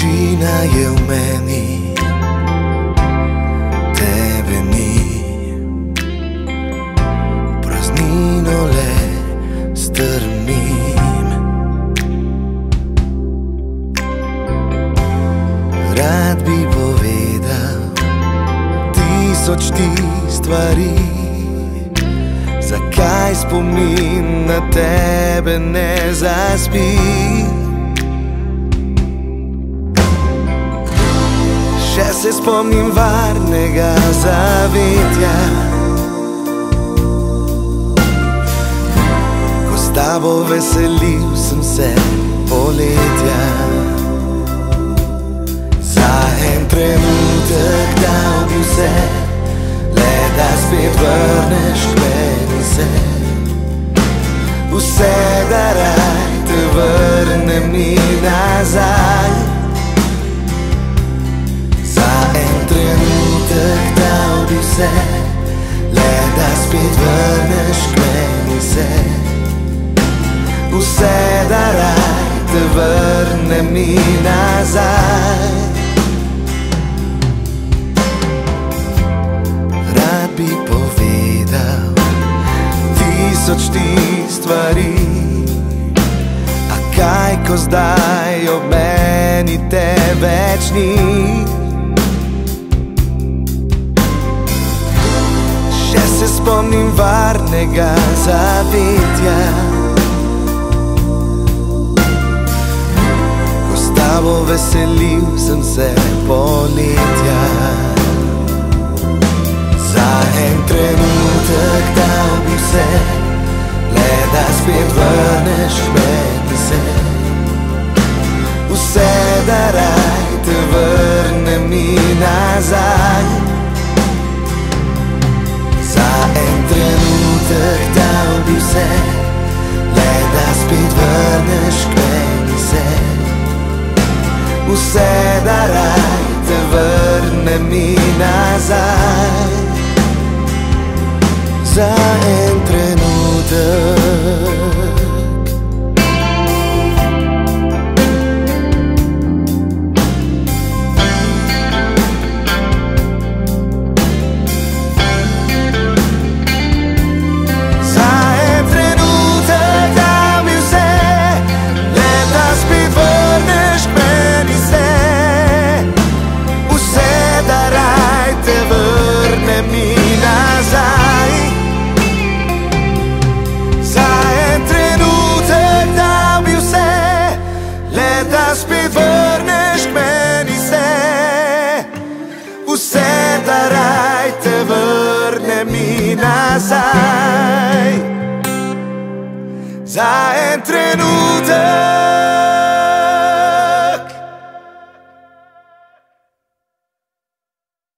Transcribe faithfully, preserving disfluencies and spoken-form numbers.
Tišina je v meni, tebe ni. Praznino le strmim. Rad bi povedal tisoč ti stvari, zakaj spomin na tebe ne zaspi. Še se spomnim varnega zavetja, ko s tabo veselil sem se poletja. Za en trenutek dal bi vse, le da spet vrneš k meni se. Vse, da raj te vrnem mi nazaj. Za en trenutek dal bi vse, le da spet vrneš k meni se. Vse, da raj te vrnem mi nazaj. Rad bi povedal tisoč ti stvari, a kaj, ko zdaj ob meni te več ni. Še se spomnim varnega zavetja, ko s tabo veselil sem se poletja. Za en trenutek dal bi vse, le da spet vrneš k meni se. Vse, da raj te vrnem mi nazaj. Za en trenutek dal bi vse, le da spet vrneš k meni se. Vse, da raj te vrnem mi nazaj. Za en trenutek. Spet vrneš k meni se, vse, da raj te vrnem mi nazaj. Za en trenutek.